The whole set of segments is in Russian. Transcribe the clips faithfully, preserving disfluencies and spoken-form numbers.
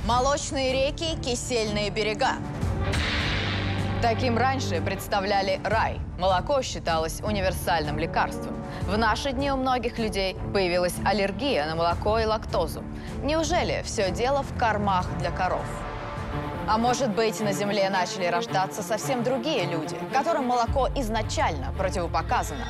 Молочные реки, кисельные берега. Таким раньше представляли рай. Молоко считалось универсальным лекарством. В наши дни у многих людей появилась аллергия на молоко и лактозу. Неужели все дело в кормах для коров? А может быть, на Земле начали рождаться совсем другие люди, которым молоко изначально противопоказано?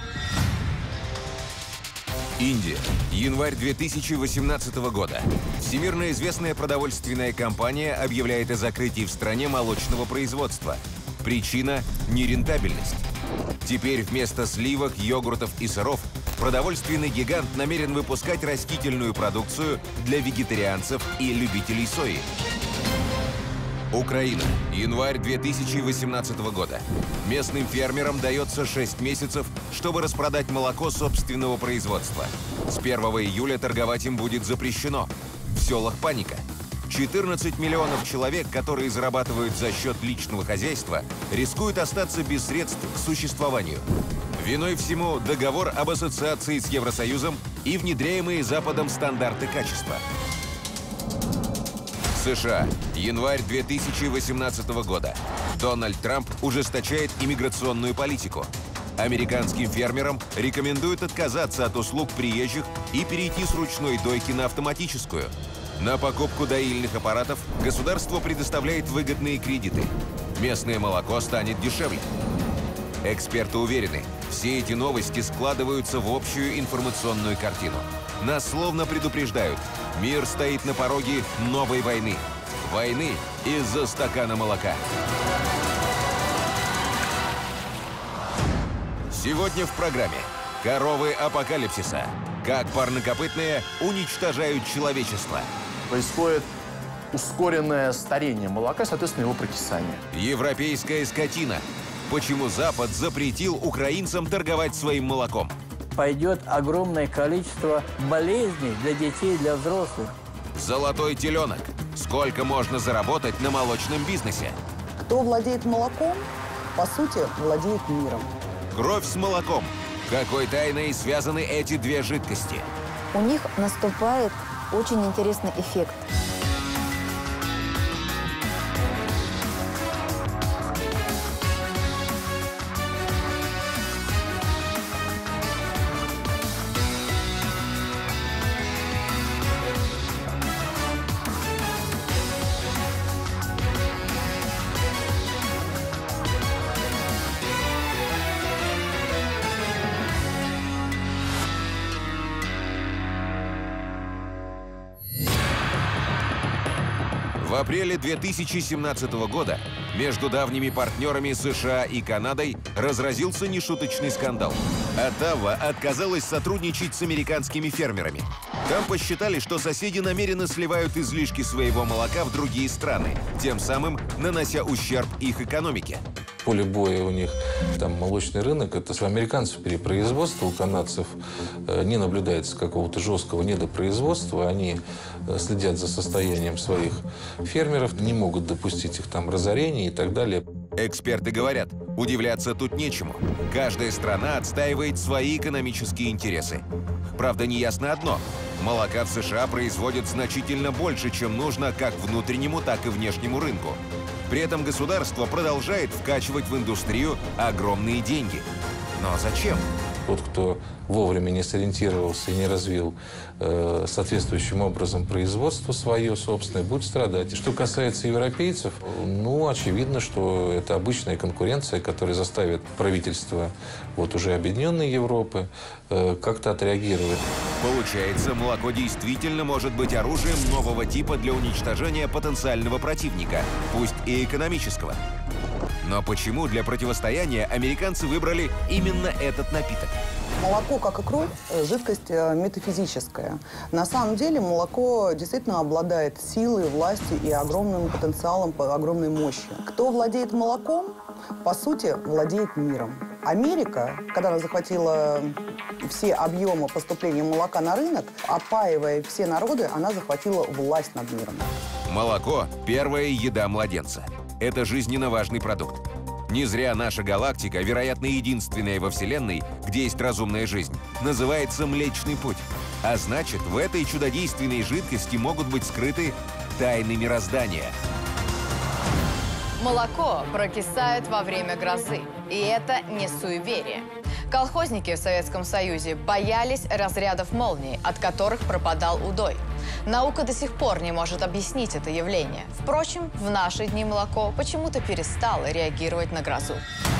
Индия. Январь две тысячи восемнадцатого года. Всемирно известная продовольственная компания объявляет о закрытии в стране молочного производства. Причина – нерентабельность. Теперь вместо сливок, йогуртов и сыров продовольственный гигант намерен выпускать растительную продукцию для вегетарианцев и любителей сои. Украина. Январь две тысячи восемнадцатого года. Местным фермерам дается шесть месяцев, чтобы распродать молоко собственного производства. С первого июля торговать им будет запрещено. В селах паника. четырнадцать миллионов человек, которые зарабатывают за счет личного хозяйства, рискуют остаться без средств к существованию. Виной всему договор об ассоциации с Евросоюзом и внедряемые Западом стандарты качества. США. Январь две тысячи восемнадцатого года. Дональд Трамп ужесточает иммиграционную политику. Американским фермерам рекомендуют отказаться от услуг приезжих и перейти с ручной дойки на автоматическую. На покупку доильных аппаратов государство предоставляет выгодные кредиты. Местное молоко станет дешевле. Эксперты уверены, все эти новости складываются в общую информационную картину. Нас словно предупреждают, мир стоит на пороге новой войны. Войны из-за стакана молока. Сегодня в программе «Коровы апокалипсиса». Как парнокопытные уничтожают человечество. Происходит ускоренное старение молока, соответственно, его прокисание. Европейская скотина. Почему Запад запретил украинцам торговать своим молоком? Пойдет огромное количество болезней для детей, для взрослых. Золотой теленок. Сколько можно заработать на молочном бизнесе? Кто владеет молоком, по сути, владеет миром. Кровь с молоком. Какой тайной связаны эти две жидкости? У них наступает очень интересный эффект. В апреле две тысячи семнадцатого года между давними партнерами США и Канадой разразился нешуточный скандал. Оттава отказалась сотрудничать с американскими фермерами. Там посчитали, что соседи намеренно сливают излишки своего молока в другие страны, тем самым нанося ущерб их экономике. Поле боя у них, там молочный рынок, это у американцев перепроизводство, у канадцев не наблюдается какого-то жесткого недопроизводства, они следят за состоянием своих фермеров, не могут допустить их там разорения и так далее. Эксперты говорят, удивляться тут нечему. Каждая страна отстаивает свои экономические интересы. Правда, неясно одно. Молока в США производят значительно больше, чем нужно как внутреннему, так и внешнему рынку. При этом государство продолжает вкачивать в индустрию огромные деньги. Но зачем? Тот, кто вовремя не сориентировался и не развил э, соответствующим образом производство свое собственное, будет страдать. И что касается европейцев, ну, очевидно, что это обычная конкуренция, которая заставит правительство вот уже Объединенной Европы э, как-то отреагировать. Получается, молоко действительно может быть оружием нового типа для уничтожения потенциального противника, пусть и экономического. Но почему для противостояния американцы выбрали именно этот напиток? Молоко, как и кровь, жидкость метафизическая. На самом деле молоко действительно обладает силой, властью и огромным потенциалом, огромной мощью. Кто владеет молоком, по сути, владеет миром. Америка, когда она захватила все объемы поступления молока на рынок, опаивая все народы, она захватила власть над миром. Молоко – первая еда младенца. Это жизненно важный продукт. Не зря наша галактика, вероятно, единственная во Вселенной, где есть разумная жизнь, называется Млечный Путь. А значит, в этой чудодейственной жидкости могут быть скрыты тайны мироздания. Молоко прокисает во время грозы. И это не суеверие. Колхозники в Советском Союзе боялись разрядов молний, от которых пропадал удой. Наука до сих пор не может объяснить это явление. Впрочем, в наши дни молоко почему-то перестало реагировать на грозу.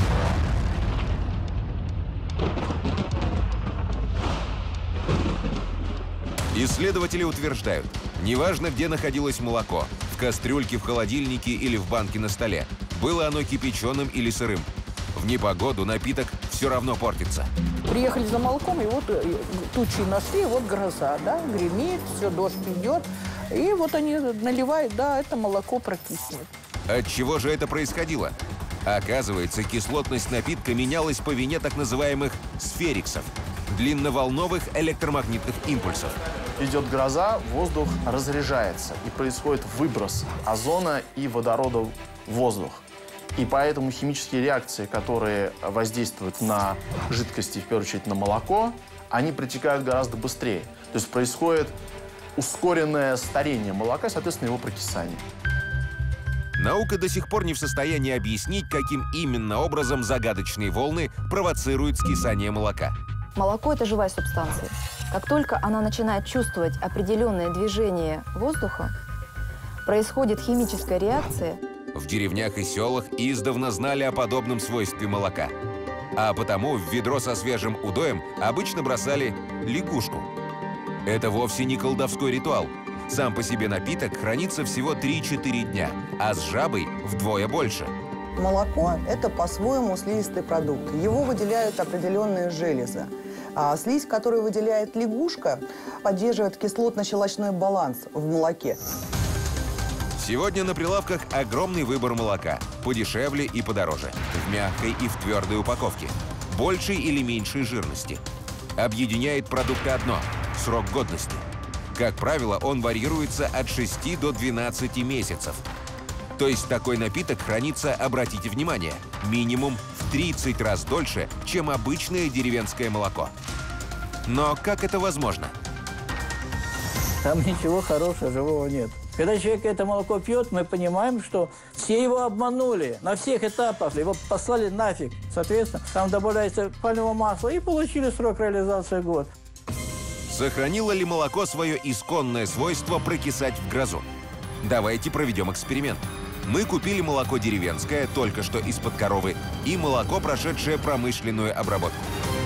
Исследователи утверждают, неважно, где находилось молоко, в кастрюльке, в холодильнике или в банке на столе, было оно кипяченым или сырым. В непогоду напиток все равно портится. Приехали за молоком, и вот э, тучи нашли, и вот гроза, да, гремит, все, дождь идет. И вот они наливают, да, это молоко прокиснет. От чего же это происходило? Оказывается, кислотность напитка менялась по вине так называемых сфериксов – длинноволновых электромагнитных импульсов. Идет гроза, воздух разряжается, и происходит выброс озона и водорода в воздух. И поэтому химические реакции, которые воздействуют на жидкости, в первую очередь на молоко, они протекают гораздо быстрее. То есть происходит ускоренное старение молока, соответственно, его прокисание. Наука до сих пор не в состоянии объяснить, каким именно образом загадочные волны провоцируют скисание молока. Молоко – это живая субстанция. Как только она начинает чувствовать определенное движение воздуха, происходит химическая реакция. В деревнях и селах издавна знали о подобном свойстве молока. А потому в ведро со свежим удоем обычно бросали лягушку. Это вовсе не колдовской ритуал. Сам по себе напиток хранится всего три-четыре дня, а с жабой вдвое больше. Молоко – это по-своему слизистый продукт. Его выделяют определенные железы. А слизь, которую выделяет лягушка, поддерживает кислотно-щелочной баланс в молоке. Сегодня на прилавках огромный выбор молока. Подешевле и подороже. В мягкой и в твердой упаковке. Большей или меньшей жирности. Объединяет продукты одно – срок годности. Как правило, он варьируется от шести до двенадцати месяцев. То есть такой напиток хранится, обратите внимание, минимум в тридцать раз дольше, чем обычное деревенское молоко. Но как это возможно? Там ничего хорошего, живого нет. Когда человек это молоко пьет, мы понимаем, что все его обманули на всех этапах, его послали нафиг. Соответственно, там добавляется пальмовое масло, и получили срок реализации год. Сохранило ли молоко свое исконное свойство прокисать в грозу? Давайте проведем эксперимент. Мы купили молоко деревенское, только что из-под коровы, и молоко, прошедшее промышленную обработку.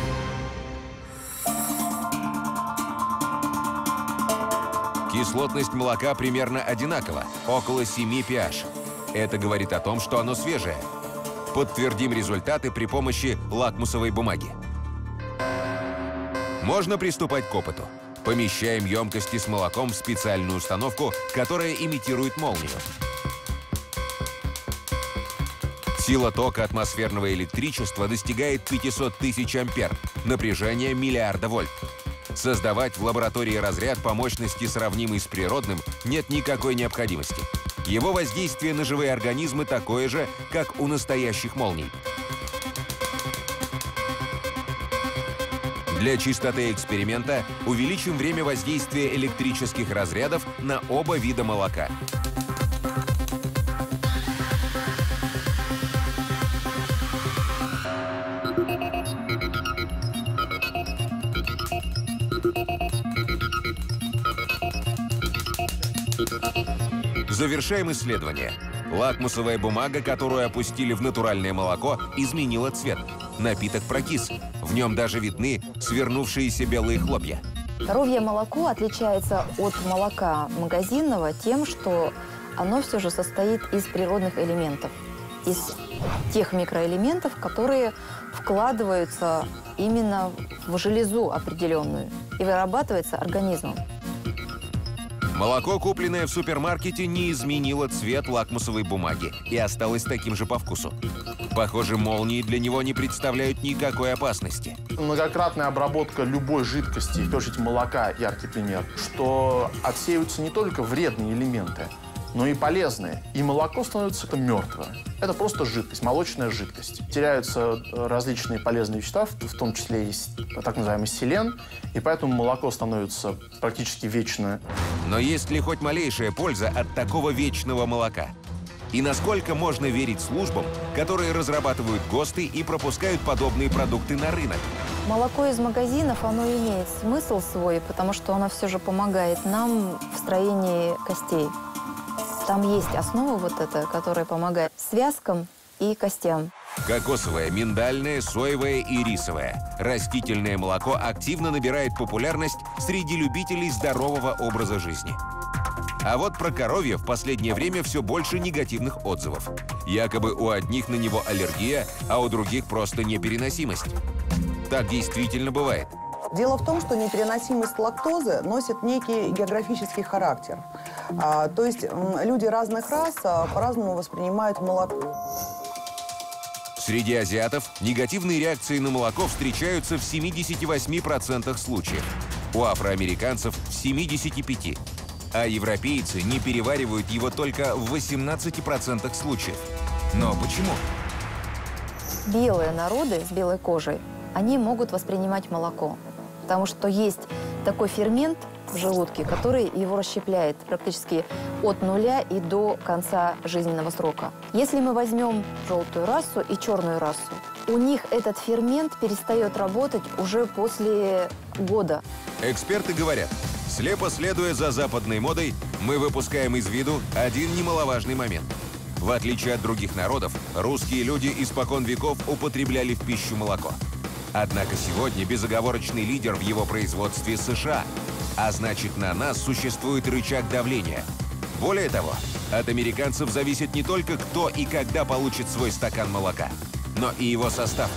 Кислотность молока примерно одинакова, около семи pH. Это говорит о том, что оно свежее. Подтвердим результаты при помощи лакмусовой бумаги. Можно приступать к опыту. Помещаем емкости с молоком в специальную установку, которая имитирует молнию. Сила тока атмосферного электричества достигает пятисот тысяч ампер, напряжение миллиарда вольт. Создавать в лаборатории разряд по мощности, сравнимый с природным, нет никакой необходимости. Его воздействие на живые организмы такое же, как у настоящих молний. Для чистоты эксперимента увеличим время воздействия электрических разрядов на оба вида молока. Завершаем исследование. Лакмусовая бумага, которую опустили в натуральное молоко, изменила цвет. Напиток прокис. В нем даже видны свернувшиеся белые хлопья. Коровье молоко отличается от молока магазинного тем, что оно все же состоит из природных элементов, из тех микроэлементов, которые вкладываются именно в железу определенную и вырабатывается организмом. Молоко, купленное в супермаркете, не изменило цвет лакмусовой бумаги и осталось таким же по вкусу. Похоже, молнии для него не представляют никакой опасности. Многократная обработка любой жидкости, в первую очередь молока, яркий пример, что отсеиваются не только вредные элементы, но и полезные. И молоко становится мертвое. Это просто жидкость, молочная жидкость. Теряются различные полезные вещества, в том числе и так называемый селен, и поэтому молоко становится практически вечное. Но есть ли хоть малейшая польза от такого вечного молока? И насколько можно верить службам, которые разрабатывают ГОСТы и пропускают подобные продукты на рынок? Молоко из магазинов, оно имеет смысл свой, потому что оно все же помогает нам в строении костей. Там есть основа вот эта, которая помогает связкам и костям. Кокосовое, миндальное, соевое и рисовое. Растительное молоко активно набирает популярность среди любителей здорового образа жизни. А вот про коровье в последнее время все больше негативных отзывов. Якобы у одних на него аллергия, а у других просто непереносимость. Так действительно бывает. Дело в том, что непереносимость лактозы носит некий географический характер. А, то есть м, люди разных рас а, по-разному воспринимают молоко. Среди азиатов негативные реакции на молоко встречаются в семидесяти восьми процентах случаев. У афроамериканцев – в семидесяти пяти процентах. А европейцы не переваривают его только в восемнадцати процентах случаев. Но почему? Белые народы с белой кожей, они могут воспринимать молоко, потому что есть такой фермент в желудке, который его расщепляет практически от нуля и до конца жизненного срока. Если мы возьмем желтую расу и черную расу, у них этот фермент перестает работать уже после года. Эксперты говорят, слепо следуя за западной модой, мы выпускаем из виду один немаловажный момент. В отличие от других народов, русские люди испокон веков употребляли в пищу молоко. Однако сегодня безоговорочный лидер в его производстве США, а значит, на нас существует рычаг давления. Более того, от американцев зависит не только кто и когда получит свой стакан молока, но и его состав.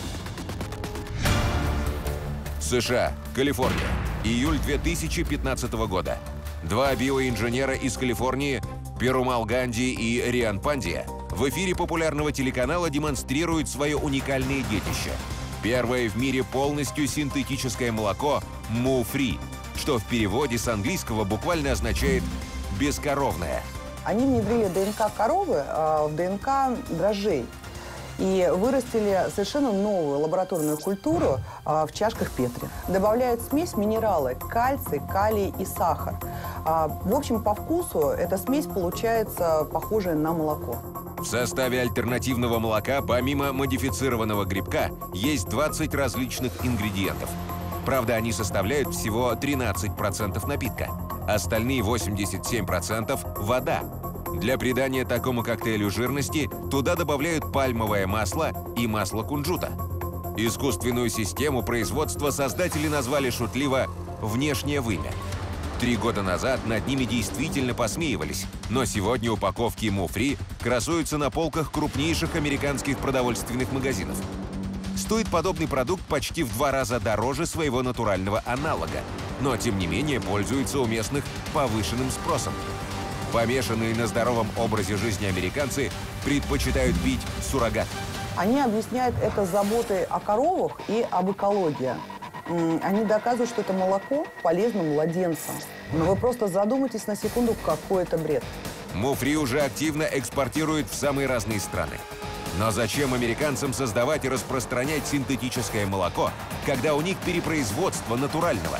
США, Калифорния, июль две тысячи пятнадцатого года. Два биоинженера из Калифорнии, Перумал Ганди и Риан Пандия, в эфире популярного телеканала демонстрируют свое уникальное детище. Первое в мире полностью синтетическое молоко «Moo-free», что в переводе с английского буквально означает «бескоровное». Они внедрили ДНК коровы а, в ДНК дрожжей и вырастили совершенно новую лабораторную культуру а, в чашках Петри. Добавляют в смесь минералы кальций, калий и сахар. А, в общем, по вкусу эта смесь получается похожая на молоко. В составе альтернативного молока, помимо модифицированного грибка, есть двадцать различных ингредиентов. Правда, они составляют всего тринадцать процентов напитка. Остальные восемьдесят семь процентов – вода. Для придания такому коктейлю жирности туда добавляют пальмовое масло и масло кунжута. Искусственную систему производства создатели назвали шутливо «внешнее вымя». Три года назад над ними действительно посмеивались, но сегодня упаковки Moo-free красуются на полках крупнейших американских продовольственных магазинов. Стоит подобный продукт почти в два раза дороже своего натурального аналога, но тем не менее пользуется у местных повышенным спросом. Помешанные на здоровом образе жизни американцы предпочитают пить суррогат. Они объясняют это заботой о коровах и об экологии. Они доказывают, что это молоко полезно младенцам. Но вы просто задумайтесь на секунду, какой это бред. Moo-free уже активно экспортируют в самые разные страны. Но зачем американцам создавать и распространять синтетическое молоко, когда у них перепроизводство натурального?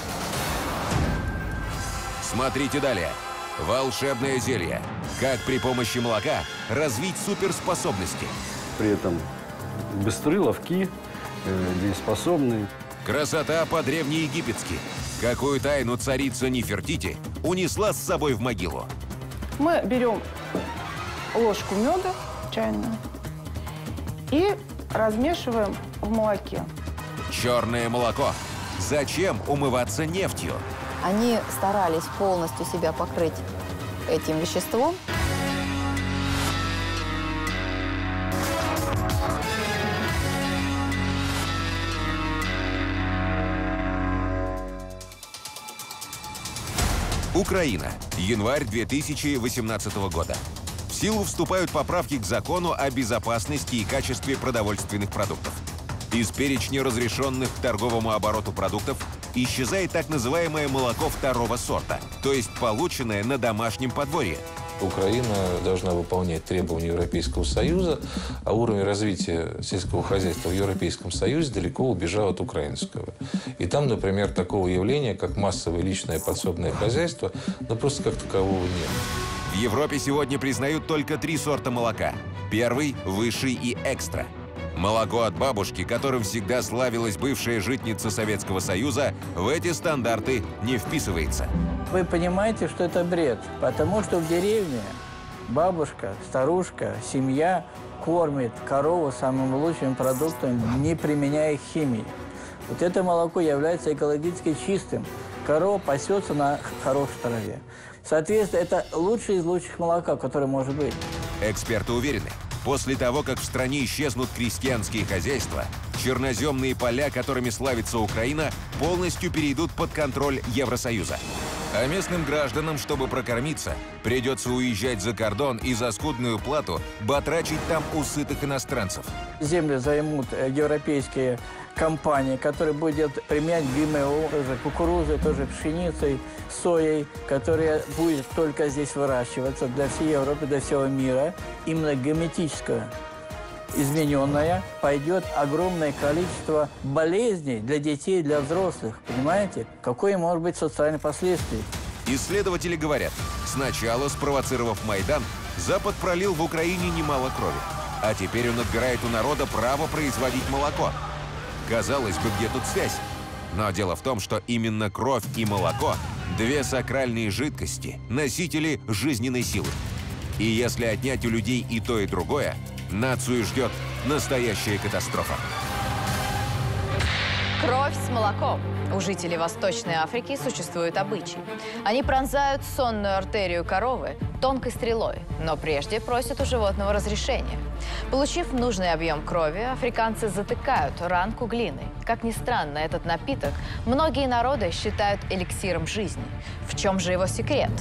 Смотрите далее. Волшебное зелье. Как при помощи молока развить суперспособности. При этом быстры, ловки, э, дееспособны. Красота по-древнеегипетски. Какую тайну царица Нефертити унесла с собой в могилу? Мы берем ложку меда чайную и размешиваем в молоке. Черное молоко. Зачем умываться нефтью? Они старались полностью себя покрыть этим веществом. Украина. Январь две тысячи восемнадцатого года. В силу вступают поправки к закону о безопасности и качестве продовольственных продуктов. Из перечня разрешенных к торговому обороту продуктов исчезает так называемое молоко второго сорта, то есть полученное на домашнем подворье. Украина должна выполнять требования Европейского Союза, а уровень развития сельского хозяйства в Европейском Союзе далеко убежал от украинского. И там, например, такого явления, как массовое личное подсобное хозяйство, ну, просто как такового нет. В Европе сегодня признают только три сорта молока. Первый, высший и экстра. Молоко от бабушки, которым всегда славилась бывшая житница Советского Союза, в эти стандарты не вписывается. Вы понимаете, что это бред, потому что в деревне бабушка, старушка, семья кормит корову самым лучшим продуктом, не применяя химии. Вот это молоко является экологически чистым. Корова пасется на хорошей траве. Соответственно, это лучшее из лучших молока, которое может быть. Эксперты уверены, после того, как в стране исчезнут крестьянские хозяйства, черноземные поля, которыми славится Украина, полностью перейдут под контроль Евросоюза. А местным гражданам, чтобы прокормиться, придется уезжать за кордон и за скудную плату батрачить там у сытых иностранцев. Земли займут европейские компании, которые будут применять ГМО, тоже кукурузой, тоже пшеницей, соей, которая будет только здесь выращиваться для всей Европы, для всего мира. Именно генетическая измененная, пойдет огромное количество болезней для детей, для взрослых. Понимаете? Какое может быть социальное последствие? Исследователи говорят, сначала, спровоцировав Майдан, Запад пролил в Украине немало крови. А теперь он отбирает у народа право производить молоко. Казалось бы, где тут связь? Но дело в том, что именно кровь и молоко – две сакральные жидкости, носители жизненной силы. И если отнять у людей и то, и другое, нацию ждет настоящая катастрофа. Кровь с молоком. У жителей Восточной Африки существует обычай. Они пронзают сонную артерию коровы тонкой стрелой, но прежде просят у животного разрешения. Получив нужный объем крови, африканцы затыкают ранку глиной. Как ни странно, этот напиток многие народы считают эликсиром жизни. В чем же его секрет?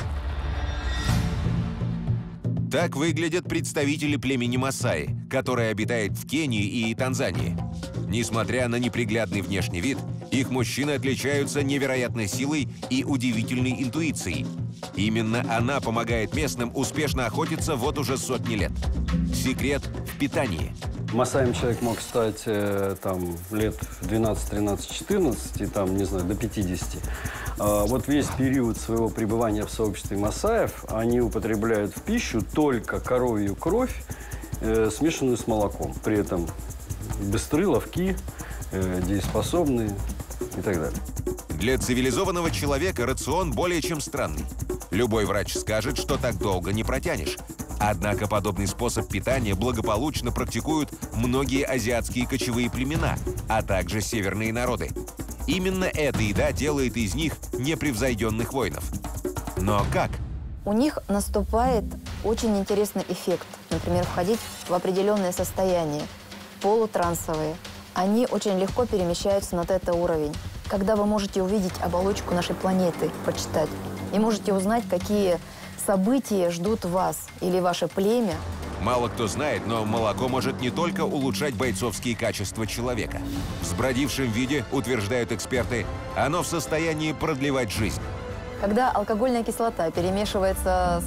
Так выглядят представители племени Масаи, которое обитает в Кении и Танзании. Несмотря на неприглядный внешний вид, их мужчины отличаются невероятной силой и удивительной интуицией. Именно она помогает местным успешно охотиться вот уже сотни лет. Секрет в питании. Масаем человек мог стать э, там, лет двенадцать, тринадцать, четырнадцать, и там, не знаю, до пятидесяти. А вот весь период своего пребывания в сообществе масаев они употребляют в пищу только коровью кровь, э, смешанную с молоком. При этом быстры, ловки, э, дееспособные и так далее. Для цивилизованного человека рацион более чем странный. Любой врач скажет, что так долго не протянешь. Однако подобный способ питания благополучно практикуют многие азиатские кочевые племена, а также северные народы. Именно эта еда делает из них непревзойденных воинов. Но как? У них наступает очень интересный эффект. Например, входить в определенное состояние, полутрансовые. Они очень легко перемещаются на тета-уровень. Когда вы можете увидеть оболочку нашей планеты, почитать, и можете узнать, какие события ждут вас или ваше племя. Мало кто знает, но молоко может не только улучшать бойцовские качества человека. В сбродившем виде, утверждают эксперты, оно в состоянии продлевать жизнь. Когда алкогольная кислота перемешивается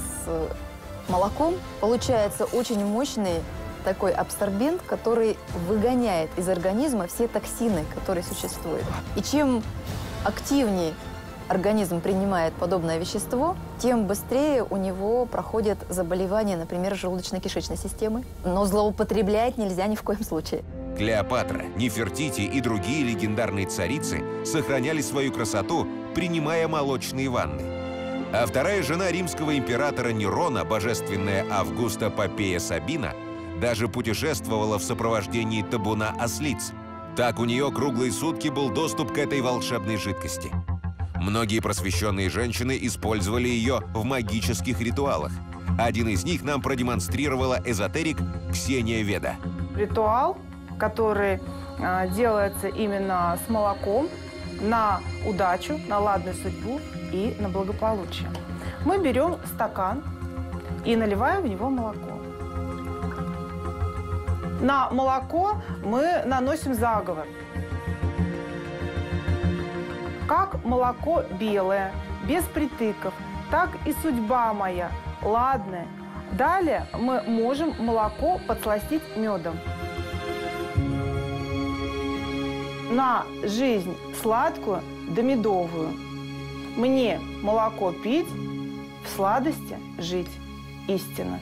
с молоком, получается очень мощный такой абсорбент, который выгоняет из организма все токсины, которые существуют. И чем активнее организм принимает подобное вещество, тем быстрее у него проходят заболевания, например, желудочно-кишечной системы. Но злоупотреблять нельзя ни в коем случае. Клеопатра, Нефертити и другие легендарные царицы сохраняли свою красоту, принимая молочные ванны. А вторая жена римского императора Нерона, божественная Августа Попея Сабина, даже путешествовала в сопровождении табуна ослиц. Так у нее круглые сутки был доступ к этой волшебной жидкости. Многие просвещенные женщины использовали ее в магических ритуалах. Один из них нам продемонстрировала эзотерик Ксения Веда. Ритуал, который э, делается именно с молоком на удачу, на ладную судьбу и на благополучие. Мы берем стакан и наливаем в него молоко. На молоко мы наносим заговор. Как молоко белое, без притыков, так и судьба моя ладное. Далее мы можем молоко подсластить медом. На жизнь сладкую да медовую. Мне молоко пить, в сладости жить. Истина.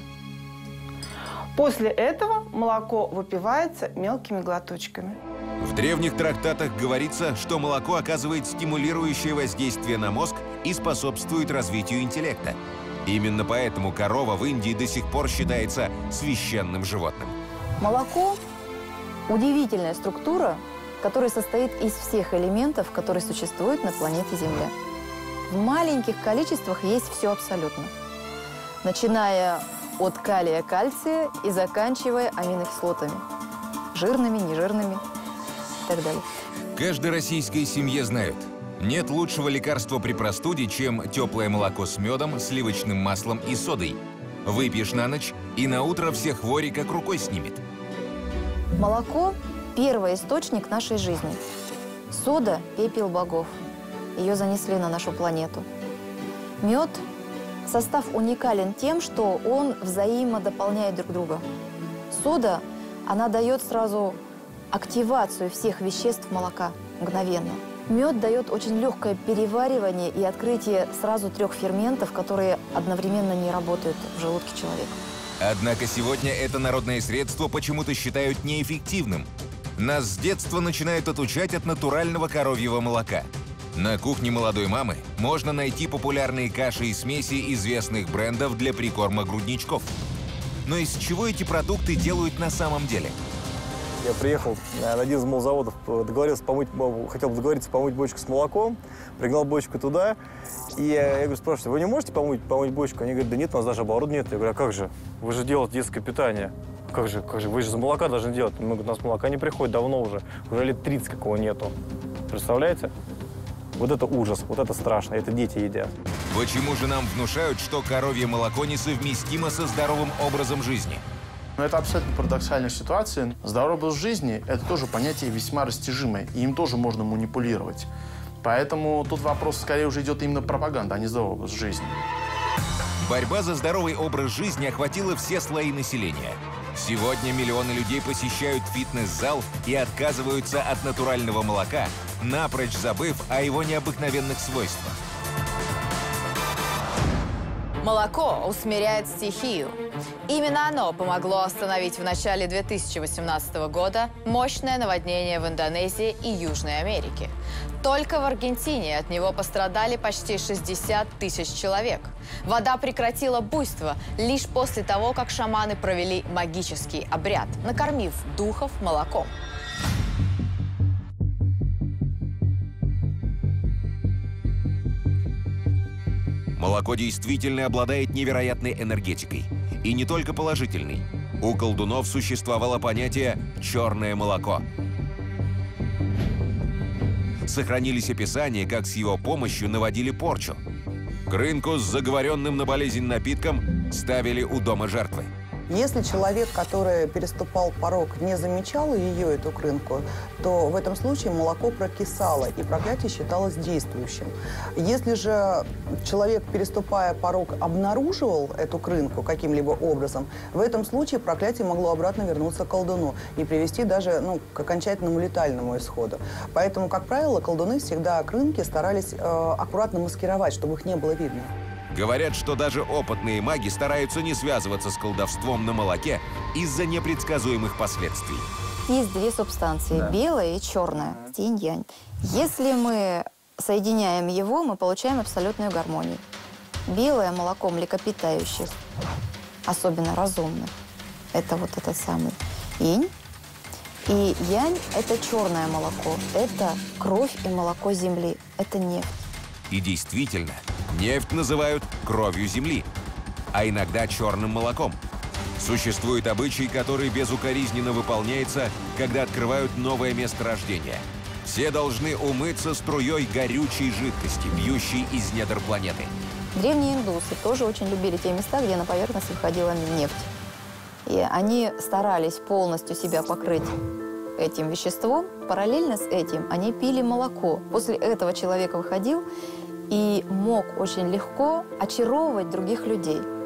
После этого молоко выпивается мелкими глоточками. В древних трактатах говорится, что молоко оказывает стимулирующее воздействие на мозг и способствует развитию интеллекта. Именно поэтому корова в Индии до сих пор считается священным животным. Молоко – удивительная структура, которая состоит из всех элементов, которые существуют на планете Земля. В маленьких количествах есть все абсолютно. Начиная от калия, кальция и заканчивая аминокислотами. Жирными, нежирными и так далее. Каждой российской семье знают, нет лучшего лекарства при простуде, чем теплое молоко с медом, сливочным маслом и содой. Выпьешь на ночь, и на утро все хвори как рукой снимет. Молоко – первый источник нашей жизни. Сода – пепел богов. Ее занесли на нашу планету. Мед – состав уникален тем, что он взаимодополняет друг друга. Сода, она дает сразу активацию всех веществ молока мгновенно. Мед дает очень легкое переваривание и открытие сразу трех ферментов, которые одновременно не работают в желудке человека. Однако сегодня это народное средство почему-то считают неэффективным. Нас с детства начинают отучать от натурального коровьего молока. На кухне молодой мамы можно найти популярные каши и смеси известных брендов для прикорма грудничков. Но из чего эти продукты делают на самом деле? Я приехал на один из молзаводов, договорился помыть, хотел договориться помыть бочку с молоком, пригнал бочку туда, и я, я говорю, спрашиваю, вы не можете помыть, помыть бочку? Они говорят, да нет, у нас даже оборудования нет. Я говорю, а как же? Вы же делаете детское питание. Как же, как же? Вы же из молока должны делать. Мы говорим, у нас молока не приходит давно уже, уже лет тридцать какого нету. Представляете? Вот это ужас, вот это страшно, это дети едят. Почему же нам внушают, что коровье молоко несовместимо со здоровым образом жизни? Но это абсолютно парадоксальная ситуация. Здоровый образ жизни – это тоже понятие весьма растяжимое, и им тоже можно манипулировать. Поэтому тут вопрос скорее уже идет именно пропаганда, а не здоровый образ жизни. Борьба за здоровый образ жизни охватила все слои населения. Сегодня миллионы людей посещают фитнес-зал и отказываются от натурального молока, напрочь забыв о его необыкновенных свойствах. Молоко усмиряет стихию. Именно оно помогло остановить в начале две тысячи восемнадцатого года мощное наводнение в Индонезии и Южной Америке. Только в Аргентине от него пострадали почти шестьдесят тысяч человек. Вода прекратила буйство лишь после того, как шаманы провели магический обряд, накормив духов молоком. Молоко действительно обладает невероятной энергетикой. И не только положительной. У колдунов существовало понятие «черное молоко». Сохранились описания, как с его помощью наводили порчу. Крынку с заговоренным на болезнь напитком ставили у дома жертвы. Если человек, который переступал порог, не замечал ее, эту крынку, то в этом случае молоко прокисало, и проклятие считалось действующим. Если же человек, переступая порог, обнаруживал эту крынку каким-либо образом, в этом случае проклятие могло обратно вернуться к колдуну и привести даже ну, к окончательному летальному исходу. Поэтому, как правило, колдуны всегда крынки старались э, аккуратно маскировать, чтобы их не было видно. Говорят, что даже опытные маги стараются не связываться с колдовством на молоке из-за непредсказуемых последствий. Есть две субстанции, да. Белая и черная, инь-янь. Если мы соединяем его, мы получаем абсолютную гармонию. Белое молоко млекопитающих, особенно разумных, это вот этот самый инь. И янь – это черное молоко, это кровь и молоко земли, это нефть. И действительно, нефть называют кровью земли, а иногда черным молоком. Существует обычай, который безукоризненно выполняется, когда открывают новое месторождение. Все должны умыться струей горючей жидкости, бьющей из недр планеты. Древние индусы тоже очень любили те места, где на поверхность выходила нефть. И они старались полностью себя покрыть этим веществом. Параллельно с этим они пили молоко. После этого человек выходил и мог очень легко очаровывать других людей.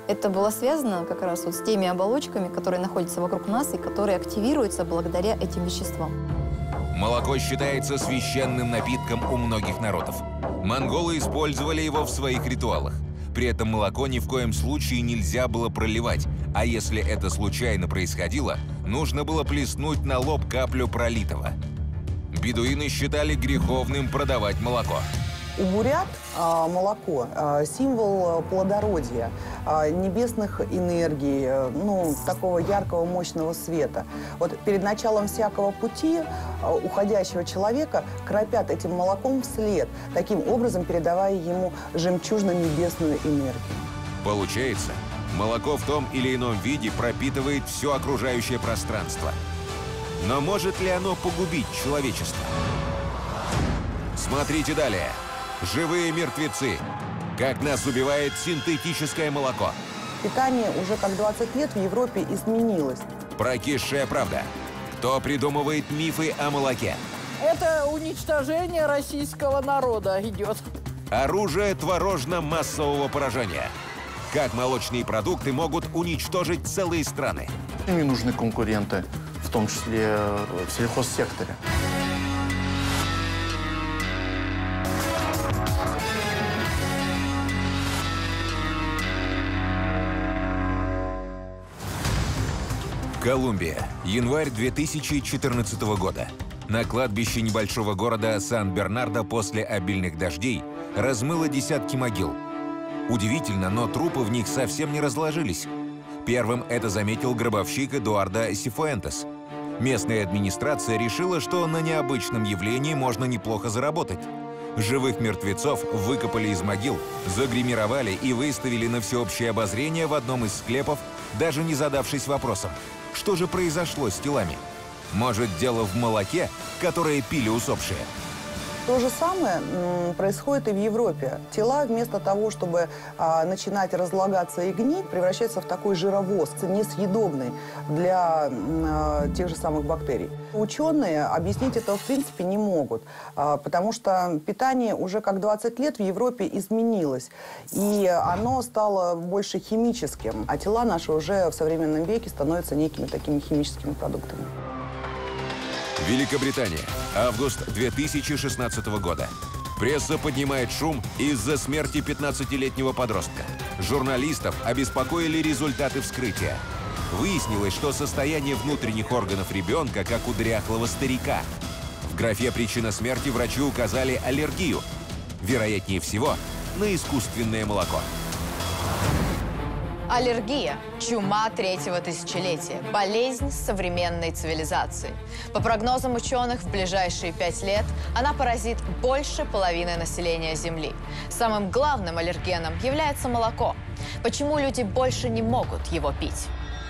Это было связано как раз вот с теми оболочками, которые находятся вокруг нас и которые активируются благодаря этим веществам. Молоко считается священным напитком у многих народов. Монголы использовали его в своих ритуалах. При этом молоко ни в коем случае нельзя было проливать, а если это случайно происходило, нужно было плеснуть на лоб каплю пролитого. Бедуины считали греховным продавать молоко. У бурят а, молоко а, символ плодородия, а, небесных энергий, а, ну, такого яркого, мощного света. Вот перед началом всякого пути а, уходящего человека кропят этим молоком вслед, таким образом передавая ему жемчужно-небесную энергию. Получается, молоко в том или ином виде пропитывает все окружающее пространство. Но может ли оно погубить человечество? Смотрите далее. Живые мертвецы. Как нас убивает синтетическое молоко. Питание уже как двадцать лет в Европе изменилось. Прокисшая правда. Кто придумывает мифы о молоке? Это уничтожение российского народа идет. Оружие творожно-массового поражения. Как молочные продукты могут уничтожить целые страны? Им нужны конкуренты, в том числе в сельхозсекторе. Колумбия. Январь две тысячи четырнадцатого года. На кладбище небольшого города Сан-Бернардо после обильных дождей размыло десятки могил. Удивительно, но трупы в них совсем не разложились. Первым это заметил гробовщик Эдуардо Сифуэнтес. Местная администрация решила, что на необычном явлении можно неплохо заработать. Живых мертвецов выкопали из могил, загримировали и выставили на всеобщее обозрение в одном из склепов, даже не задавшись вопросом, что же произошло с телами. Может, дело в молоке, которое пили усопшие? То же самое м, происходит и в Европе. Тела вместо того, чтобы а, начинать разлагаться и гнить, превращаются в такой жировоз, несъедобный для а, тех же самых бактерий. Ученые объяснить этого в принципе не могут, а, потому что питание уже как двадцать лет в Европе изменилось, и оно стало больше химическим, а тела наши уже в современном веке становятся некими такими химическими продуктами. Великобритания. Август две тысячи шестнадцатого года. Пресса поднимает шум из-за смерти пятнадцатилетнего подростка. Журналистов обеспокоили результаты вскрытия. Выяснилось, что состояние внутренних органов ребенка как у дряхлого старика. В графе «Причина смерти» врачи указали аллергию. Вероятнее всего, на искусственное молоко. Аллергия – чума третьего тысячелетия, болезнь современной цивилизации. По прогнозам ученых, в ближайшие пять лет она поразит больше половины населения Земли. Самым главным аллергеном является молоко. Почему люди больше не могут его пить?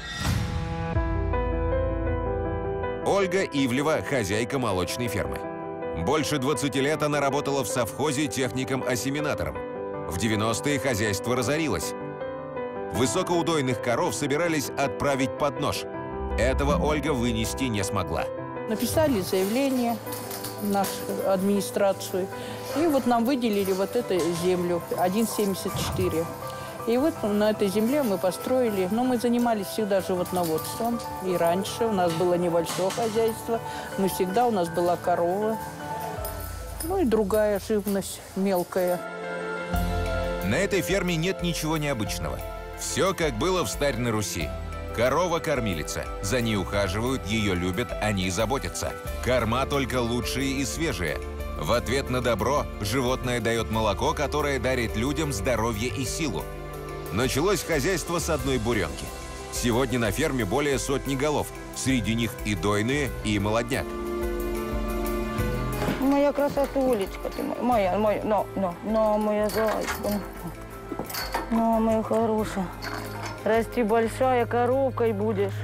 Ольга Ивлева – хозяйка молочной фермы. Больше двадцати лет она работала в совхозе техником-ассиминатором. В девяностые хозяйство разорилось. Высокоудойных коров собирались отправить под нож. Этого Ольга вынести не смогла. Написали заявление в нашу администрацию, и вот нам выделили вот эту землю, один семьдесят четыре. И вот на этой земле мы построили, но мы занимались всегда животноводством. И раньше у нас было небольшое хозяйство, мы всегда, у нас была корова, ну и другая живность мелкая. На этой ферме нет ничего необычного. Все, как было в Старой Руси. Корова-кормилица. За ней ухаживают, ее любят, о ней заботятся. Корма только лучшие и свежие. В ответ на добро животное дает молоко, которое дарит людям здоровье и силу. Началось хозяйство с одной буренки. Сегодня на ферме более сотни голов. Среди них и дойные, и молодняк. Моя красотулечка, ты моя, моя, но, но, но, моя зайка. Ну, моя хорошая, расти большая, коровкой будешь.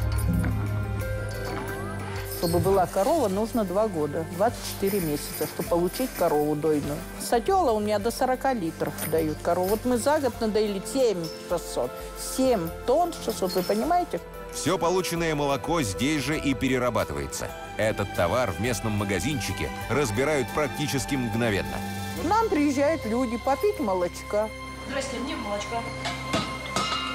Чтобы была корова, нужно два года, двадцать четыре месяца, чтобы получить корову дойную. Сатела у меня до сорока литров дают корову. Вот мы за год надоили семь шестьсот. семь тонн шестьсот, вы понимаете? Все полученное молоко здесь же и перерабатывается. Этот товар в местном магазинчике разбирают практически мгновенно. К нам приезжают люди попить молочка. Здрасте, мне молочка.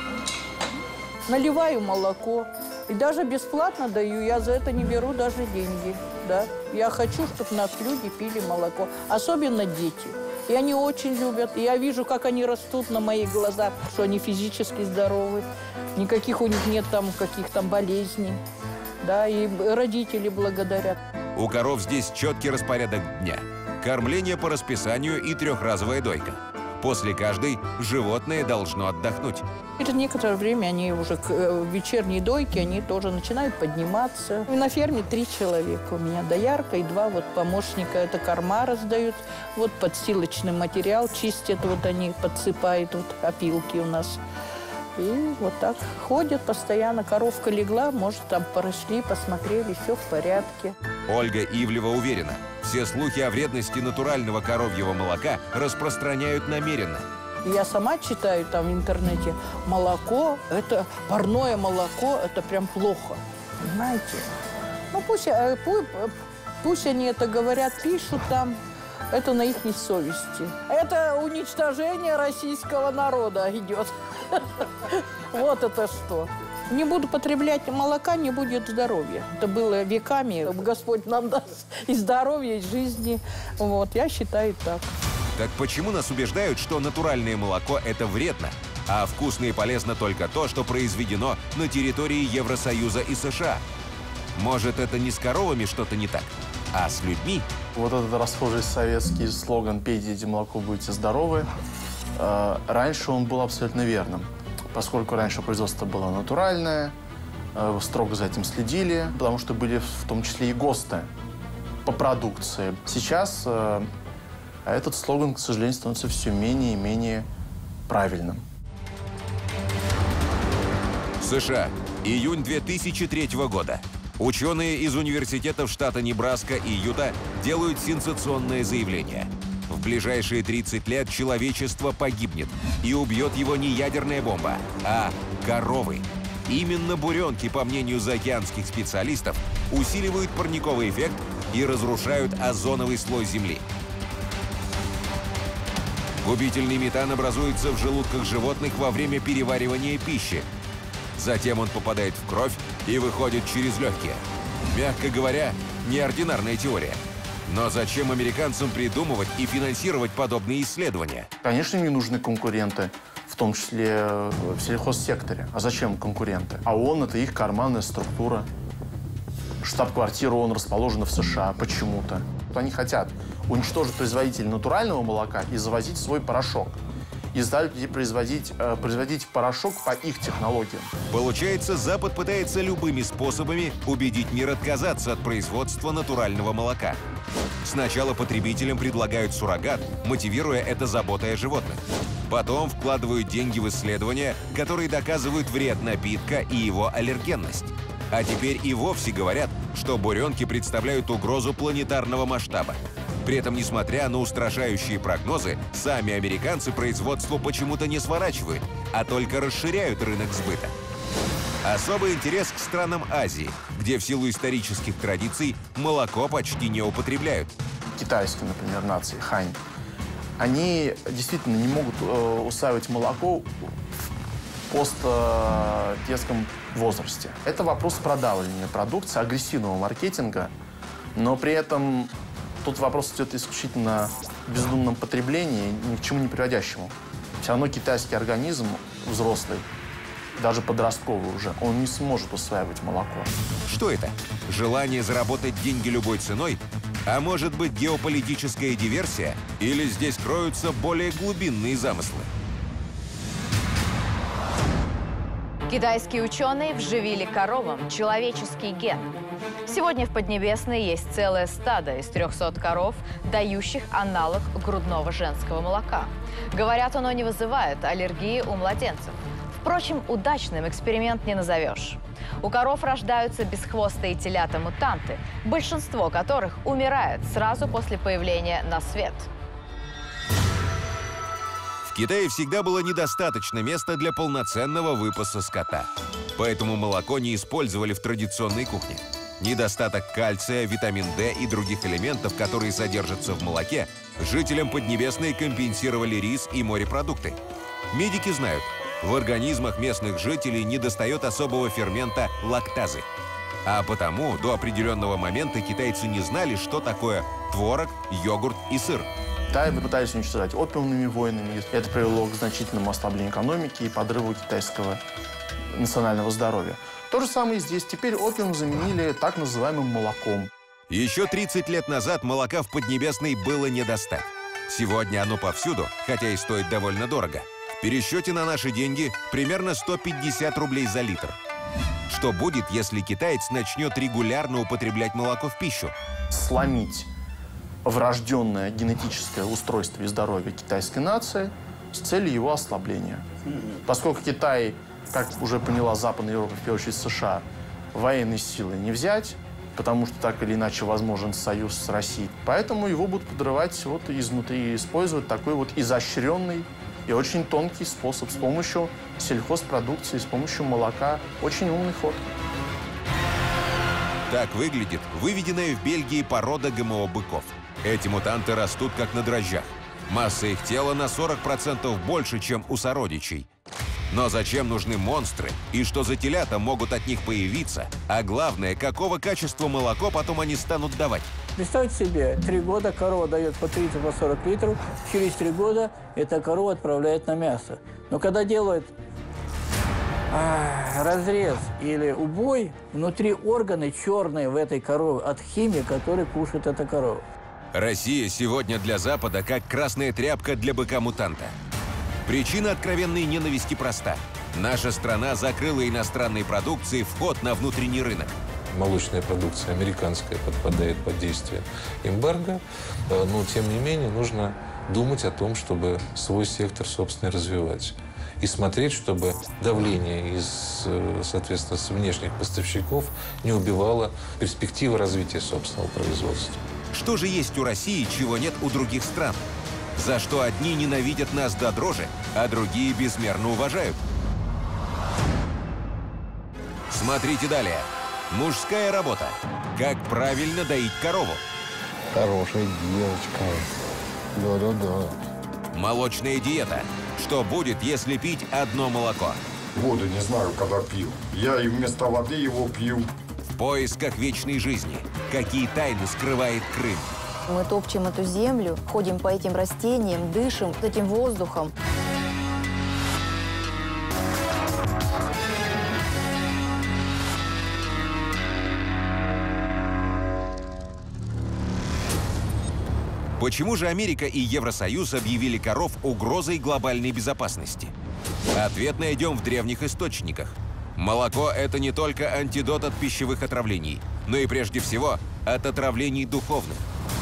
наливаю молоко. И даже бесплатно даю, я за это не беру даже деньги. Да? Я хочу, чтобы нас люди пили молоко, особенно дети. И они очень любят. И я вижу, как они растут на моих глазах, что они физически здоровы. Никаких у них нет там каких-то болезней. Да, и родители благодарят. У коров здесь четкий распорядок дня. Кормление по расписанию и трехразовая дойка. После каждой животное должно отдохнуть. Через некоторое время они уже к вечерней дойке, они тоже начинают подниматься. И на ферме три человека у меня, доярка и два вот помощника. Это корма раздают, вот подстилочный материал чистят, вот они подсыпают, вот опилки у нас. И вот так ходят постоянно. Коровка легла, может, там прошли, посмотрели, все в порядке. Ольга Ивлева уверена, все слухи о вредности натурального коровьего молока распространяют намеренно. Я сама читаю там в интернете, молоко, это парное молоко, это прям плохо, понимаете? Ну пусть, пусть, пусть они это говорят, пишут там, это на их совести. Это уничтожение российского народа идет. Вот это что. Не буду потреблять молока, не будет здоровья. Это было веками. Господь нам даст и здоровье, и жизни. Вот, я считаю так. Так почему нас убеждают, что натуральное молоко – это вредно, а вкусно и полезно только то, что произведено на территории Евросоюза и США? Может, это не с коровами что-то не так, а с людьми? Вот этот расхожий советский слоган «Пейте молоко, будете здоровы», э, раньше он был абсолютно верным, поскольку раньше производство было натуральное, э, строго за этим следили, потому что были в том числе и ГОСТы по продукции. Сейчас э, этот слоган, к сожалению, становится все менее и менее правильным. США. Июнь две тысячи третьего года. Ученые из университетов штата Небраска и Юта делают сенсационное заявление. В ближайшие тридцать лет человечество погибнет, и убьет его не ядерная бомба, а коровы. Именно буренки, по мнению заокеанских специалистов, усиливают парниковый эффект и разрушают озоновый слой Земли. Губительный метан образуется в желудках животных во время переваривания пищи. Затем он попадает в кровь и выходит через легкие. Мягко говоря, неординарная теория. Но зачем американцам придумывать и финансировать подобные исследования? Конечно, им не нужны конкуренты, в том числе в сельхозсекторе. А зачем конкуренты? А ООН – это их карманная структура. Штаб-квартира ООН расположена в США почему-то. Они хотят уничтожить производителей натурального молока и завозить свой порошок. И заставить людей производить, э, производить порошок по их технологиям. Получается, Запад пытается любыми способами убедить мир отказаться от производства натурального молока. Сначала потребителям предлагают суррогат, мотивируя это заботой о животных. Потом вкладывают деньги в исследования, которые доказывают вред напитка и его аллергенность. А теперь и вовсе говорят, что буренки представляют угрозу планетарного масштаба. При этом, несмотря на устрашающие прогнозы, сами американцы производство почему-то не сворачивают, а только расширяют рынок сбыта. Особый интерес к странам Азии, где в силу исторических традиций молоко почти не употребляют. Китайские, например, нации, хань, они действительно не могут э, усваивать молоко в постдетском возрасте. Это вопрос продавливания продукции, агрессивного маркетинга, но при этом тут вопрос идет исключительно в бездумном потреблении, ни к чему не приводящему. Все равно китайский организм взрослый, даже подростковый уже, он не сможет усваивать молоко. Что это? Желание заработать деньги любой ценой? А может быть, геополитическая диверсия? Или здесь кроются более глубинные замыслы? Китайские ученые вживили коровам человеческий ген. Сегодня в Поднебесной есть целое стадо из трехсот коров, дающих аналог грудного женского молока. Говорят, оно не вызывает аллергии у младенцев. Впрочем, удачным эксперимент не назовешь. У коров рождаются бесхвостые телята-мутанты, большинство которых умирает сразу после появления на свет. В Китае всегда было недостаточно места для полноценного выпаса скота. Поэтому молоко не использовали в традиционной кухне. Недостаток кальция, витамин дэ и других элементов, которые содержатся в молоке, жителям Поднебесной компенсировали рис и морепродукты. Медики знают, В организмах местных жителей недостает особого фермента лактазы. А потому до определенного момента китайцы не знали, что такое творог, йогурт и сыр. Китай пытались уничтожать опиумными войнами. Это привело к значительному ослаблению экономики и подрыву китайского национального здоровья. То же самое и здесь. Теперь опиум заменили так называемым молоком. Еще тридцать лет назад молока в Поднебесной было не достать. Сегодня оно повсюду, хотя и стоит довольно дорого. В пересчете на наши деньги примерно сто пятьдесят рублей за литр. Что будет, если китаец начнет регулярно употреблять молоко в пищу? Сломить врожденное генетическое устройство и здоровье китайской нации с целью его ослабления. Поскольку Китай, как уже поняла Западная Европа, в первую очередь США, военной силы не взять, потому что так или иначе возможен союз с Россией. Поэтому его будут подрывать вот изнутри и использовать такой вот изощренный и очень тонкий способ с помощью сельхозпродукции, с помощью молока. Очень умный ход. Так выглядит выведенная в Бельгии порода ГМО-быков. Эти мутанты растут как на дрожжах. Масса их тела на сорок процентов больше, чем у сородичей. Но зачем нужны монстры? И что за телята могут от них появиться? А главное, какого качества молоко потом они станут давать? Представьте себе, три года корова дает по тридцать - сорок литров, через три года эта корова отправляет на мясо. Но когда делают а, разрез или убой, внутри органы черные в этой корове от химии, которую кушает эта корова. Россия сегодня для Запада как красная тряпка для быка-мутанта. Причина откровенной ненависти проста. Наша страна закрыла иностранной продукции вход на внутренний рынок. Молочная продукция американская подпадает под действие эмбарго, но, тем не менее, нужно думать о том, чтобы свой сектор, собственно, развивать. И смотреть, чтобы давление из, соответственно, с внешних поставщиков не убивало перспективы развития собственного производства. Что же есть у России, чего нет у других стран? За что одни ненавидят нас до дрожи, а другие безмерно уважают? Смотрите далее. Мужская работа. Как правильно доить корову? Хорошая девочка. Да-да-да. Молочная диета. Что будет, если пить одно молоко? Воду не знаю, когда пил. Я и вместо воды его пью. В поисках вечной жизни. Какие тайны скрывает Крым? Мы топчем эту землю, ходим по этим растениям, дышим этим воздухом. Почему же Америка и Евросоюз объявили коров угрозой глобальной безопасности? Ответ найдем в древних источниках. Молоко – это не только антидот от пищевых отравлений, но и прежде всего от отравлений духовных.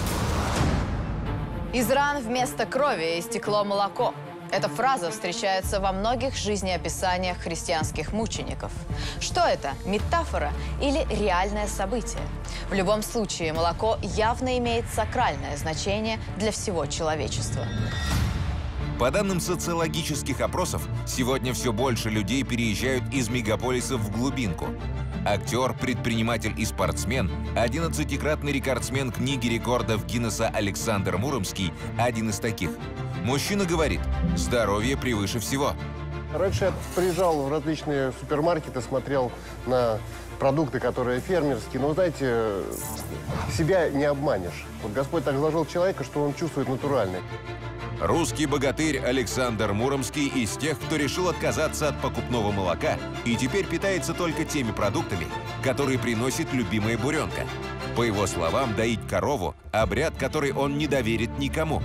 Из ран вместо крови истекло молоко. Эта фраза встречается во многих жизнеописаниях христианских мучеников. Что это? Метафора или реальное событие? В любом случае, молоко явно имеет сакральное значение для всего человечества. По данным социологических опросов, сегодня все больше людей переезжают из мегаполисов в глубинку. Актер, предприниматель и спортсмен, одиннадцатикратный рекордсмен книги рекордов Гиннесса Александр Муромский – один из таких. Мужчина говорит, здоровье превыше всего. Раньше я приезжал в различные супермаркеты, смотрел на продукты, которые фермерские. Но, знаете, себя не обманешь. Вот Господь так заложил человека, что он чувствует натуральный. Русский богатырь Александр Муромский из тех, кто решил отказаться от покупного молока и теперь питается только теми продуктами, которые приносит любимая буренка. По его словам, доить корову – обряд, который он не доверит никому.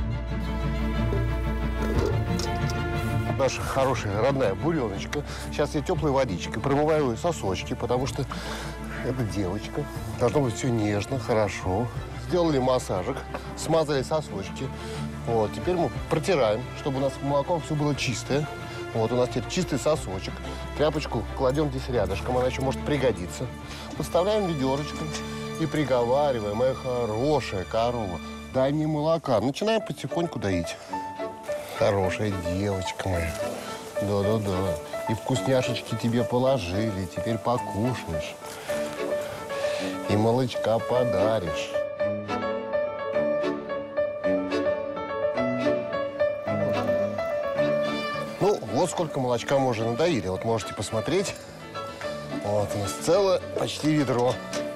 Наша хорошая родная буреночка. Сейчас я теплой водичкой промываю ее сосочки, потому что это девочка. Должно быть все нежно, хорошо. Сделали массажик, смазали сосочки. Вот, теперь мы протираем, чтобы у нас молоком все было чистое. Вот, у нас теперь чистый сосочек. Тряпочку кладем здесь рядышком, она еще может пригодиться. Подставляем ведерочко и приговариваем: моя хорошая корова, дай мне молока. Начинаем потихоньку доить. Хорошая девочка моя. Да-да-да. И вкусняшечки тебе положили, теперь покушаешь. И молочка подаришь. Ну, вот Вот сколько молочка мы уже надоили. Вот можете посмотреть. Вот у нас целое почти ведро.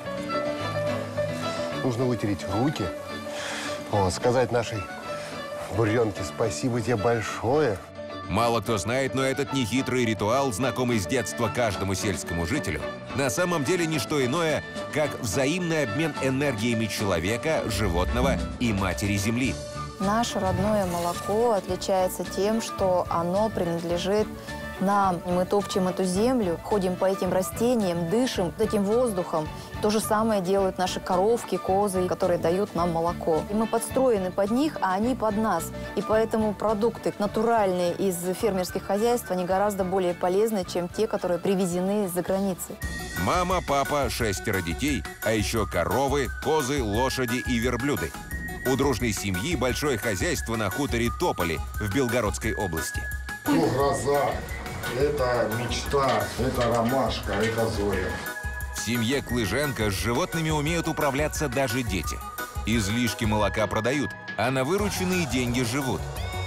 Нужно вытереть руки. Вот, сказать нашей буренке спасибо тебе большое. Мало кто знает, но этот нехитрый ритуал, знакомый с детства каждому сельскому жителю, на самом деле не что иное, как взаимный обмен энергиями человека, животного и матери Земли. Наше родное молоко отличается тем, что оно принадлежит нам. Мы топчем эту землю, ходим по этим растениям, дышим этим воздухом. То же самое делают наши коровки, козы, которые дают нам молоко. И мы подстроены под них, а они под нас. И поэтому продукты натуральные из фермерских хозяйств, они гораздо более полезны, чем те, которые привезены из-за границы. Мама, папа, шестеро детей, а еще коровы, козы, лошади и верблюды. У дружной семьи большое хозяйство на хуторе Тополи в Белгородской области. Ну, гроза, это мечта, это ромашка, это Зоя. В семье Клыженко с животными умеют управляться даже дети. Излишки молока продают, а на вырученные деньги живут.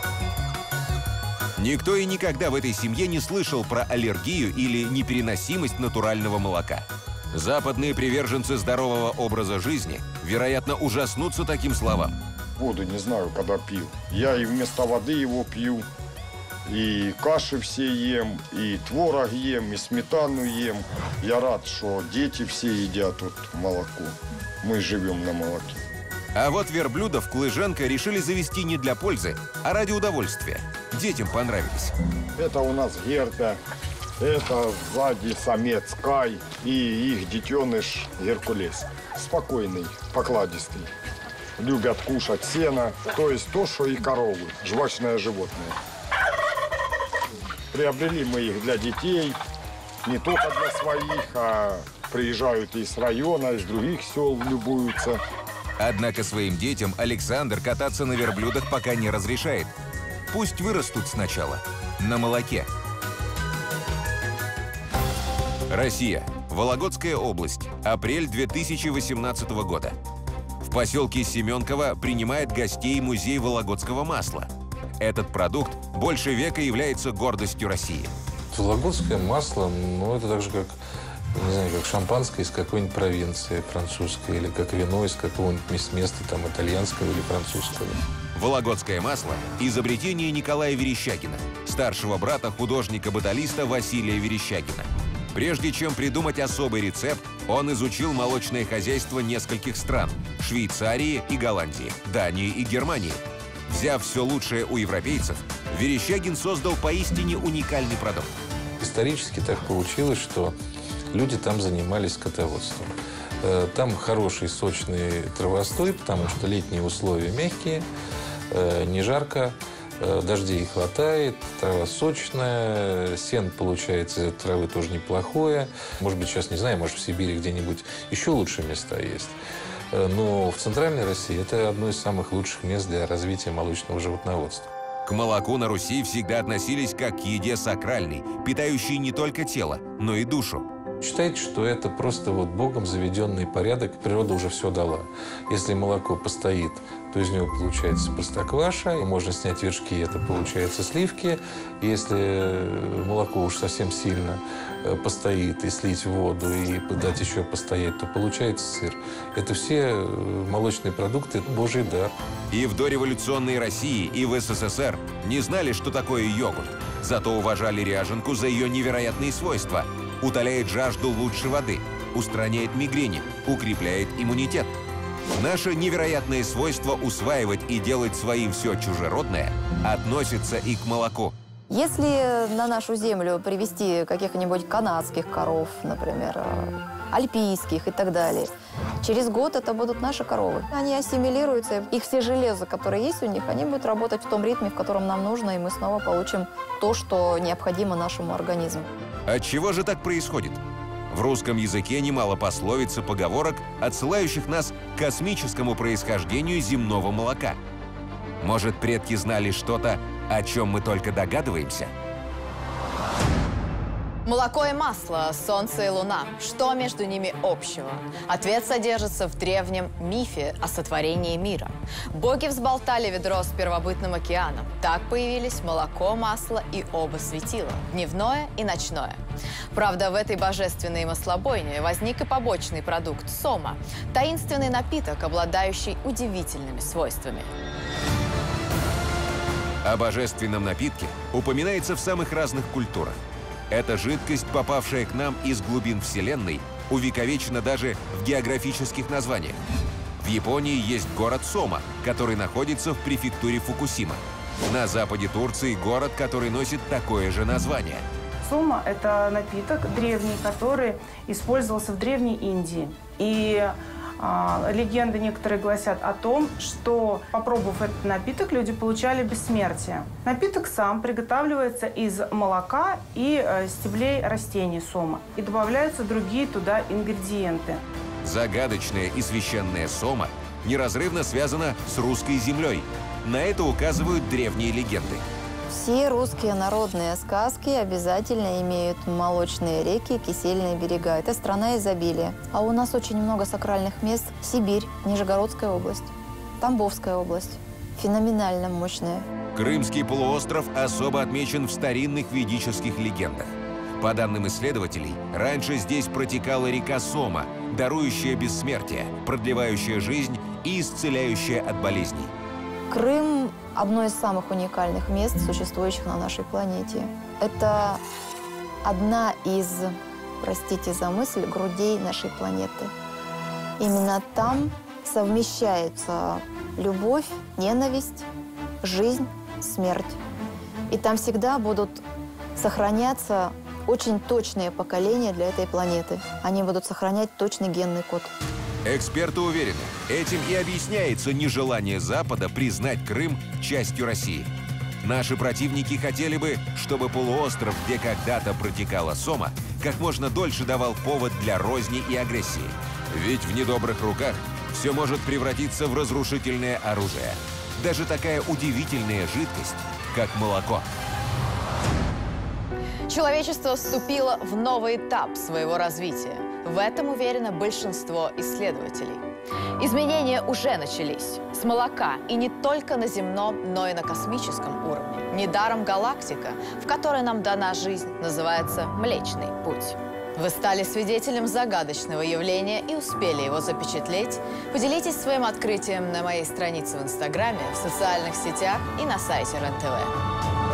Никто и никогда в этой семье не слышал про аллергию или непереносимость натурального молока. Западные приверженцы здорового образа жизни, вероятно, ужаснутся таким словам. Воду не знаю, когда пил. Я и вместо воды его пью, и каши все ем, и творог ем, и сметану ем. Я рад, что дети все едят вот молоко. Мы живем на молоке. А вот верблюдов Клыженко решили завести не для пользы, а ради удовольствия. Детям понравились. Это у нас Герда, это сзади самец Кай и их детеныш Геркулес. Спокойный, покладистый. Любят кушать сено, то есть то, что и коровы, жвачное животное. Приобрели мы их для детей, не только для своих, а приезжают и с района, из других сел любуются. Однако своим детям Александр кататься на верблюдах пока не разрешает. Пусть вырастут сначала на молоке. Россия. Вологодская область. Апрель две тысячи восемнадцатого года. В поселке Семенково принимает гостей музей вологодского масла. Этот продукт больше века является гордостью России. Вологодское масло, ну, это так же, как, не знаю, как шампанское из какой-нибудь провинции французской, или как вино из какого-нибудь места, там, итальянского или французского. Вологодское масло – изобретение Николая Верещагина, старшего брата художника-баталиста Василия Верещагина. Прежде чем придумать особый рецепт, он изучил молочное хозяйство нескольких стран – Швейцарии и Голландии, Дании и Германии. Взяв все лучшее у европейцев, Верещагин создал поистине уникальный продукт. Исторически так получилось, что люди там занимались скотоводством. Там хороший сочный травостой, потому что летние условия мягкие, не жарко, дождей хватает, трава сочная, сен получается из травы тоже неплохое. Может быть, сейчас, не знаю, может, в Сибири где-нибудь еще лучшие места есть. Но в Центральной России это одно из самых лучших мест для развития молочного животноводства. К молоку на Руси всегда относились как к еде сакральной, питающей не только тело, но и душу. Считайте, что это просто вот Богом заведенный порядок, природа уже все дала. Если молоко постоит, то из него получается простокваша, и можно снять вершки, это получается сливки. Если молоко уж совсем сильно постоит, и слить в воду, и дать еще постоять, то получается сыр. Это все молочные продукты, это Божий дар. И в дореволюционной России, и в СССР не знали, что такое йогурт. Зато уважали ряженку за ее невероятные свойства. Утоляет жажду лучше воды, устраняет мигрени, укрепляет иммунитет. Наше невероятное свойство усваивать и делать своим все чужеродное относится и к молоку. Если на нашу землю привезти каких-нибудь канадских коров, например, альпийских и так далее, через год это будут наши коровы. Они ассимилируются, их все железо, которые есть у них, они будут работать в том ритме, в котором нам нужно, и мы снова получим то, что необходимо нашему организму. Отчего же так происходит? В русском языке немало пословиц и поговорок, отсылающих нас к космическому происхождению земного молока. Может, предки знали что-то, о чем мы только догадываемся? Молоко и масло, солнце и луна. Что между ними общего? Ответ содержится в древнем мифе о сотворении мира. Боги взболтали ведро с первобытным океаном. Так появились молоко, масло и оба светила – дневное и ночное. Правда, в этой божественной маслобойне возник и побочный продукт – сома – таинственный напиток, обладающий удивительными свойствами. О божественном напитке упоминается в самых разных культурах. Эта жидкость, попавшая к нам из глубин Вселенной, увековечена даже в географических названиях. В Японии есть город Сома, который находится в префектуре Фукусима. На западе Турции город, который носит такое же название. Сома – это напиток древний, который использовался в Древней Индии. И а, легенды некоторые гласят о том, что, попробовав этот напиток, люди получали бессмертие. Напиток сам приготавливается из молока и э, стеблей растений сома. И добавляются другие туда ингредиенты. Загадочная и священная сома неразрывно связана с русской землей. На это указывают древние легенды. Все русские народные сказки обязательно имеют молочные реки, кисельные берега. Это страна изобилия. А у нас очень много сакральных мест. Сибирь, Нижегородская область, Тамбовская область. Феноменально мощная. Крымский полуостров особо отмечен в старинных ведических легендах. По данным исследователей, раньше здесь протекала река Сома, дарующая бессмертие, продлевающая жизнь и исцеляющая от болезней. Крым – одно из самых уникальных мест, существующих на нашей планете. Это одна из, простите за мысль, грудей нашей планеты. Именно там совмещаются любовь, ненависть, жизнь, смерть. И там всегда будут сохраняться очень точные поколения для этой планеты. Они будут сохранять точный генный код. Эксперты уверены, этим и объясняется нежелание Запада признать Крым частью России. Наши противники хотели бы, чтобы полуостров, где когда-то протекала Сома, как можно дольше давал повод для розни и агрессии. Ведь в недобрых руках все может превратиться в разрушительное оружие. Даже такая удивительная жидкость, как молоко. Человечество вступило в новый этап своего развития. В этом уверено большинство исследователей. Изменения уже начались. С молока. И не только на земном, но и на космическом уровне. Недаром галактика, в которой нам дана жизнь, называется Млечный Путь. Вы стали свидетелем загадочного явления и успели его запечатлеть? Поделитесь своим открытием на моей странице в Инстаграме, в социальных сетях и на сайте РЕН-ТВ.